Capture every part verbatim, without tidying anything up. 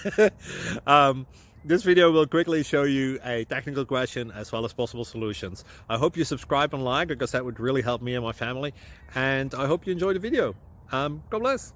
um, this video will quickly show you a technical question as well as possible solutions. I hope you subscribe and like, because that would really help me and my family. And I hope you enjoy the video. Um, God bless.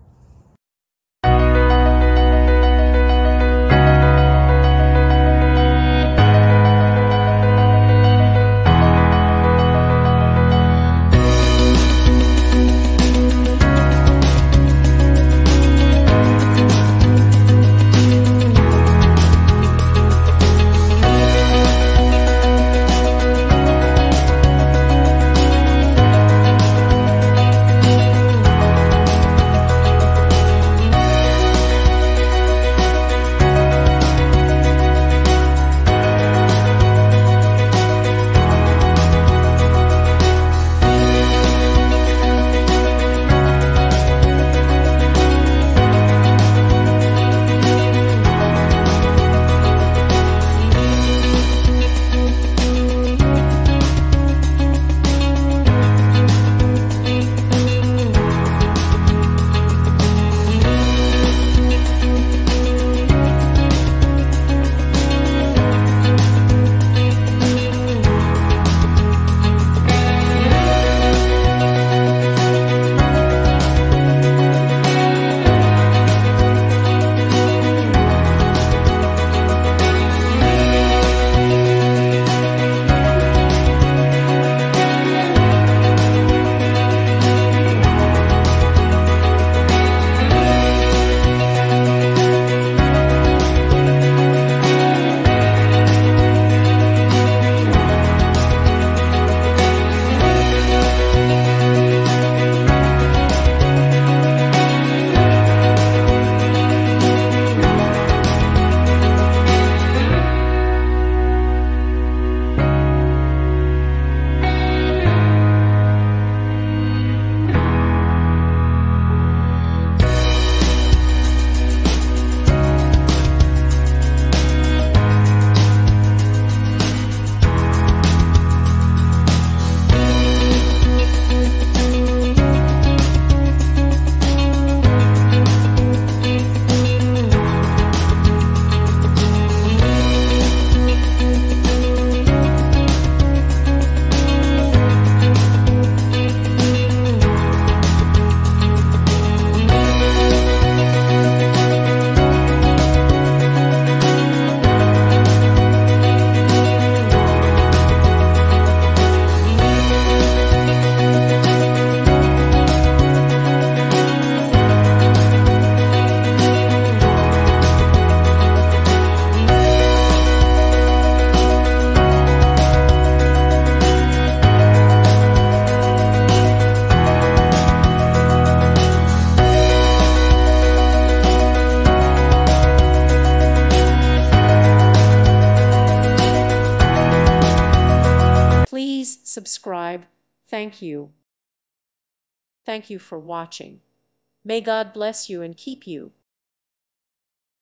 Please subscribe. Thank you. Thank you for watching. May God bless you and keep you.